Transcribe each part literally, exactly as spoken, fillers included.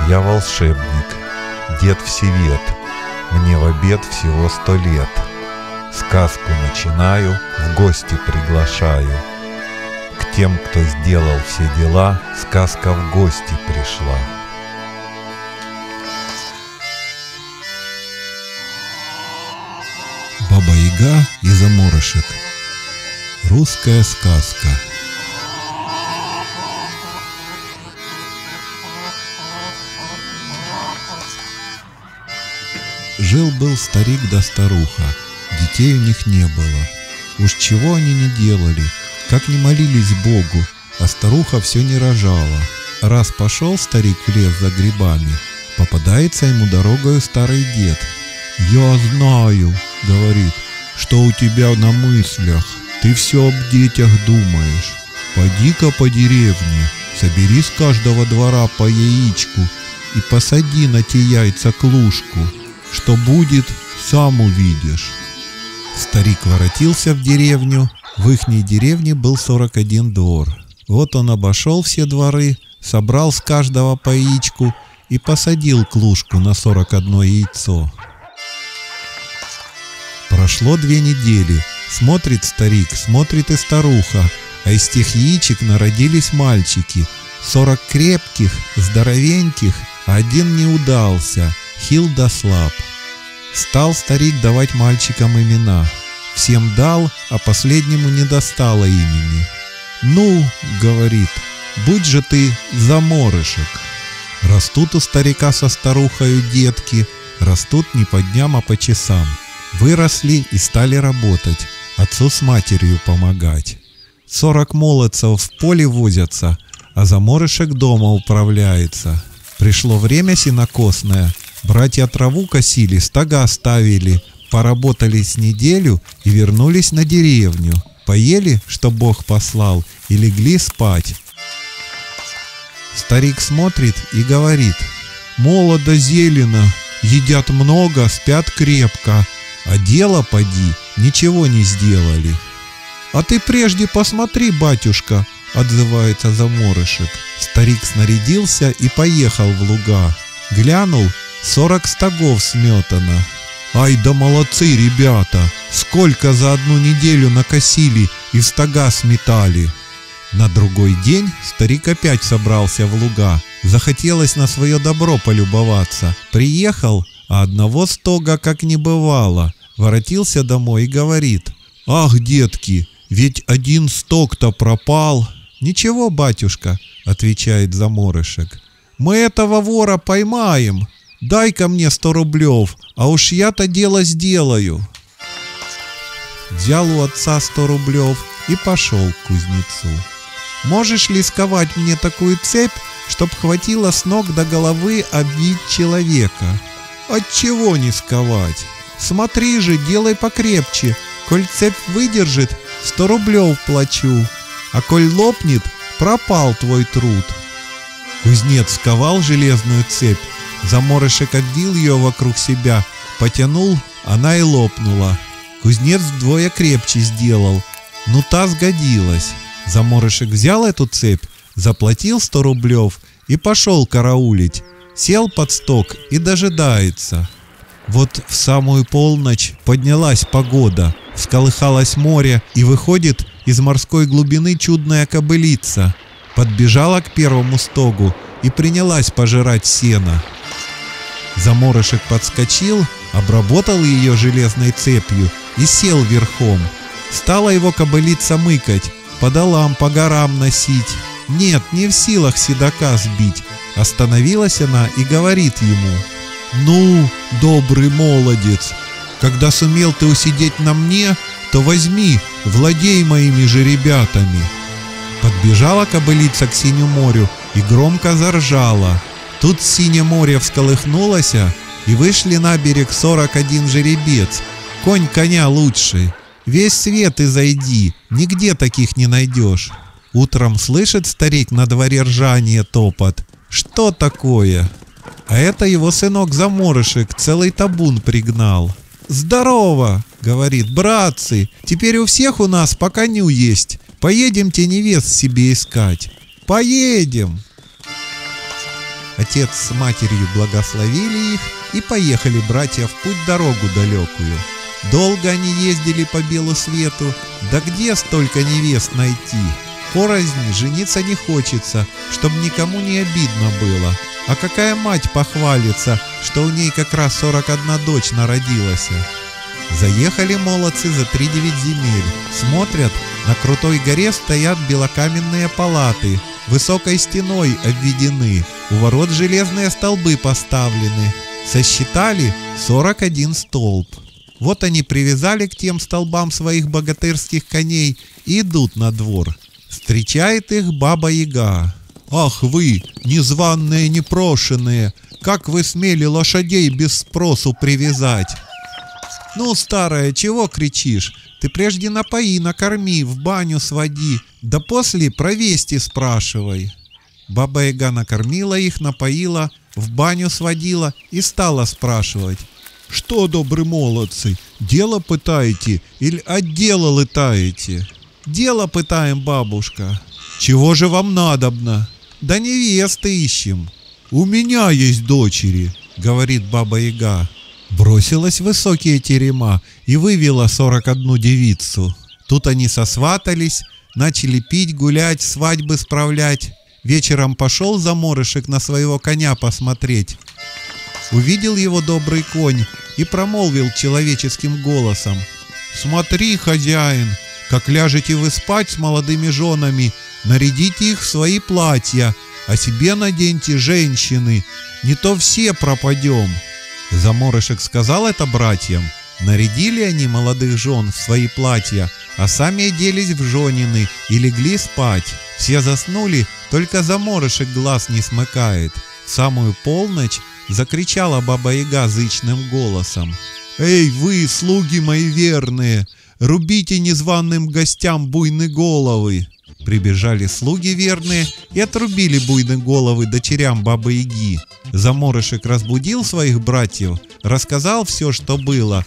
Я волшебник, дед Всевет, мне в обед всего сто лет. Сказку начинаю, в гости приглашаю. К тем, кто сделал все дела, сказка в гости пришла. Баба-Яга и заморышек. Русская сказка. Жил-был старик да старуха, детей у них не было. Уж чего они не делали, как не молились Богу, а старуха все не рожала. Раз пошел старик в лес за грибами, попадается ему дорогою старый дед. «Я знаю, — говорит, — что у тебя на мыслях, ты все об детях думаешь. Поди-ка по деревне, собери с каждого двора по яичку и посади на те яйца клушку. Что будет, сам увидишь». Старик воротился в деревню. В ихней деревне был сорок один двор. Вот он обошел все дворы, собрал с каждого по яичку и посадил клушку на сорок одно яйцо. Прошло две недели. Смотрит старик, смотрит и старуха, а из тех яичек народились мальчики. Сорок крепких, здоровеньких, а один не удался, хил да слаб. Стал старик давать мальчикам имена. Всем дал, а последнему не достало имени. «Ну, — говорит, — будь же ты заморышек». Растут у старика со старухою детки, растут не по дням, а по часам. Выросли и стали работать, отцу с матерью помогать. Сорок молодцев в поле возятся, а заморышек дома управляется. Пришло время сенокосное. Братья траву косили, стога ставили, поработали с неделю и вернулись на деревню. Поели, что Бог послал, и легли спать. Старик смотрит и говорит: «Молодо зелено, едят много, спят крепко, а дело, поди, ничего не сделали». «А ты прежде посмотри, батюшка, — отзывается заморышек». Старик снарядился и поехал в луга. Глянул, сорок стогов сметано. «Ай да молодцы, ребята! Сколько за одну неделю накосили и в стога сметали!» На другой день старик опять собрался в луга. Захотелось на свое добро полюбоваться. Приехал, а одного стога как не бывало. Воротился домой и говорит: «Ах, детки, ведь один стог-то пропал». «Ничего, батюшка, — отвечает заморышек, — мы этого вора поймаем. Дай-ка мне сто рублев, а уж я-то дело сделаю». Взял у отца сто рублев и пошел к кузнецу. «Можешь ли сковать мне такую цепь, чтоб хватило с ног до головы обвить человека?» «Отчего не сковать? Смотри же, делай покрепче. Коль цепь выдержит, сто рублев плачу, а коль лопнет, пропал твой труд». Кузнец сковал железную цепь. Заморышек обвил ее вокруг себя, потянул, она и лопнула. Кузнец вдвое крепче сделал, ну та сгодилась. Заморышек взял эту цепь, заплатил сто рублев и пошел караулить. Сел под стог и дожидается. Вот в самую полночь поднялась погода, всколыхалось море, и выходит из морской глубины чудная кобылица. Подбежала к первому стогу и принялась пожирать сено. Заморышек подскочил, обработал ее железной цепью и сел верхом. Стала его кобылица мыкать, по долам, по горам носить. Нет, не в силах седока сбить. Остановилась она и говорит ему: «Ну, добрый молодец, когда сумел ты усидеть на мне, то возьми, владей моими же ребятами». Подбежала кобылица к синему морю и громко заржала. Тут синее море всколыхнулось, и вышли на берег сорок один жеребец. Конь коня лучший. Весь свет изойди, нигде таких не найдешь. Утром слышит старик на дворе ржание, топот. Что такое? А это его сынок заморышек целый табун пригнал. «Здорово, — говорит, — братцы, теперь у всех у нас по коню есть. Поедемте невест себе искать». «Поедем!» Отец с матерью благословили их, и поехали братья в путь дорогу далекую. Долго они ездили по белу свету, да где столько невест найти? Порознь жениться не хочется, чтоб никому не обидно было. А какая мать похвалится, что у ней как раз сорок одна дочь народилась? Заехали молодцы за тридевять земель. Смотрят, на крутой горе стоят белокаменные палаты, высокой стеной обведены, у ворот железные столбы поставлены. Сосчитали сорок один столб. Вот они привязали к тем столбам своих богатырских коней и идут на двор. Встречает их Баба-Яга. «Ах вы, незваные, непрошенные, как вы смели лошадей без спросу привязать?» «Ну, старая, чего кричишь? Ты прежде напои, накорми, в баню своди, да после про вести спрашивай». Баба-Яга накормила их, напоила, в баню сводила и стала спрашивать: «Что, добры молодцы, дело пытаете или от дела летаете?» «Дело пытаем, бабушка». «Чего же вам надобно?» «Да невесты ищем». «У меня есть дочери», — говорит Баба-Яга. Бросилась в высокие терема и вывела сорок одну девицу. Тут они сосватались, начали пить, гулять, свадьбы справлять. Вечером пошел заморышек на своего коня посмотреть. Увидел его добрый конь и промолвил человеческим голосом: «Смотри, хозяин, как ляжете вы спать с молодыми женами, нарядите их в свои платья, а себе наденьте женщины, не то все пропадем». Заморышек сказал это братьям. Нарядили они молодых жен в свои платья, а сами оделись в женины и легли спать. Все заснули, только заморышек глаз не смыкает. В самую полночь закричала Баба-Яга зычным голосом: «Эй, вы, слуги мои верные, рубите незваным гостям буйны головы!» Прибежали слуги верные и отрубили буйны головы дочерям Бабы-Яги. Заморышек разбудил своих братьев, рассказал все, что было.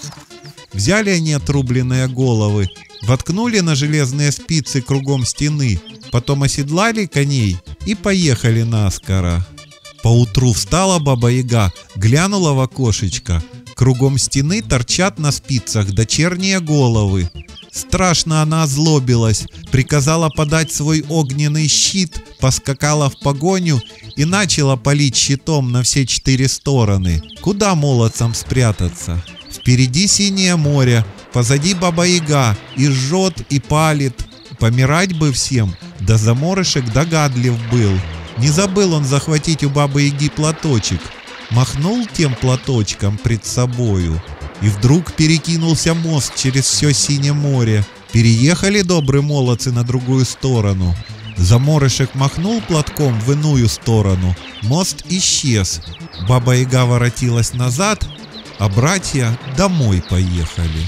Взяли они отрубленные головы, воткнули на железные спицы кругом стены, потом оседлали коней и поехали наскоро. Поутру встала Баба-Яга, глянула в окошечко. Кругом стены торчат на спицах дочерние головы. Страшно она озлобилась, приказала подать свой огненный щит, поскакала в погоню и начала палить щитом на все четыре стороны. Куда молодцам спрятаться? Впереди синее море, позади Баба-Яга, и жжет, и палит. Помирать бы всем, да заморышек догадлив был. Не забыл он захватить у Бабы-Яги платочек. Махнул тем платочком пред собою, и вдруг перекинулся мост через все синее море. Переехали добрые молодцы на другую сторону. Заморышек махнул платком в иную сторону. Мост исчез. Баба-Яга воротилась назад, а братья домой поехали.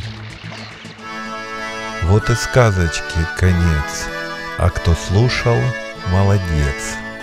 Вот и сказочки конец, а кто слушал, молодец.